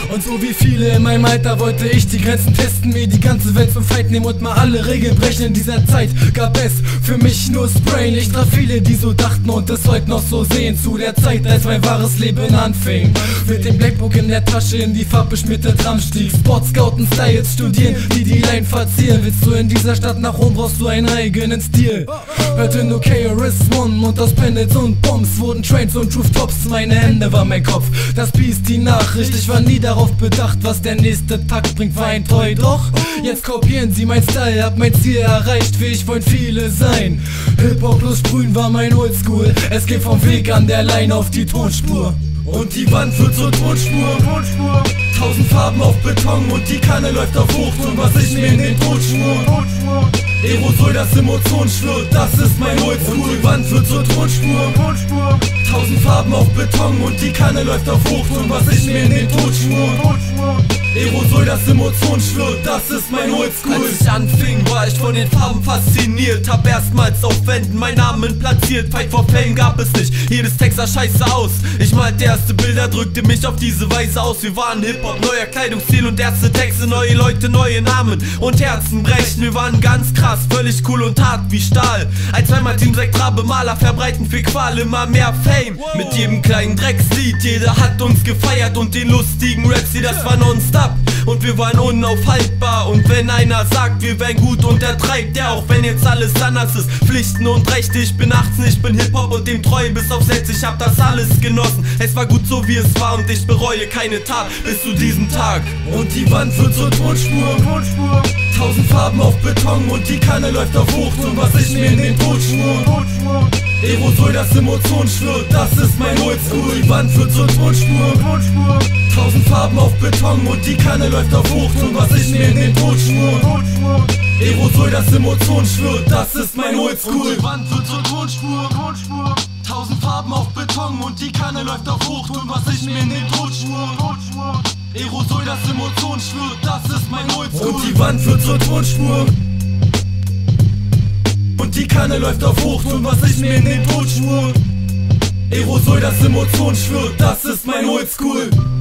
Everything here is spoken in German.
Und so wie viele in meinem Alter wollte ich die Grenzen testen, mir die ganze Welt zum Fight nehmen und mal alle Regeln brechen. In dieser Zeit gab es für mich nur Sprain. Ich traf viele, die so dachten und es heute noch so sehen. Zu der Zeit, als mein wahres Leben anfing, mit dem Blackbook in der Tasche in die farbbeschmierte Tram stieg. Sportscouten Styles studieren, die Line verzieren. Willst du in dieser Stadt nach Rom, brauchst du einen eigenen Stil. Hörte nur KRS-One und aus Panels und Bombs wurden Trains und Rooftops. Meine Hände war mein Kopf, das Beast die Nachricht. Ich war nie darauf bedacht, was der nächste Tag bringt, war ein treu. Doch jetzt kopieren sie mein Style, hab mein Ziel erreicht, wie ich wollen viele sein. Hip-Hop plus Sprühen war mein Oldschool. Es geht vom Weg an der Line auf die Tonspur. Und die Wand wird zur Tonspur. 1000 Farben auf Beton und die Kanne läuft auf Hochtouren, was ich mir in den Tod schwur. Aerosol, das Emotion schwirrt, das ist mein Oldschool. Die Wand wird zur Tonspur. 1000 Farben auf Beton und die Kanne läuft auf Hochtouren, was ich mir in den Tod schwur. Aerosol, das Emotion schwirrt, das ist mein Oldschool. Als ich anfing, war ich von den Farben fasziniert. Hab erstmals auf Wänden meinen Namen platziert. Fight for Fame gab es nicht, jedes Text sah scheiße aus. Ich malte erste Bilder, drückte mich auf diese Weise aus. Wir waren Hip-Hop, neuer Kleidungsstil und erste Texte. Neue Leute, neue Namen und Herzen brechen. Wir waren ganz krass, völlig cool und hart wie Stahl. Ein zweimal Team, Sekt, Rabe, Maler verbreiten viel Qual. Immer mehr Fame, mit jedem kleinen Dreckslied. Jeder hat uns gefeiert und den lustigen Raps, das war nonstop. Und wir waren unaufhaltbar. Und wenn einer sagt, wir wären gut, untertreibt der. Auch wenn jetzt alles anders ist, Pflichten und Rechte. Ich bin 18, ich bin Hip-Hop und dem treu bis aufs Letzte. Ich hab das alles genossen, es war gut so wie es war. Und ich bereue keine Tat bis zu diesem Tag. Und die Wand wird zur Tonspur. 1000 Farben auf Beton und die Kanne läuft auf Hochtouren, was ich mir in den Tod schwur. Aerosol, das Emotion schwirrt, das ist mein Oldschool. Die Wand wird zur Tonspur. 1000 Farben auf Beton und die Kanne läuft auf Hochtouren, was ich mir in den Tod schwur. Aerosol, das Emotion schwirrt, das ist mein Oldschool. Die Wand wird zur Tonspur. 1000 Farben auf Beton und die Kanne läuft auf Hochtouren, was ich mir in den Tod schwur. Aerosol, das Emotion schwirrt, das ist mein Oldschool. Und die Wand wird zur Tonspur. Und die Kanne läuft auf Hochtouren, was ich mir in den Tod schwur. Aerosol, das Emotion schwirrt, das ist mein Oldschool.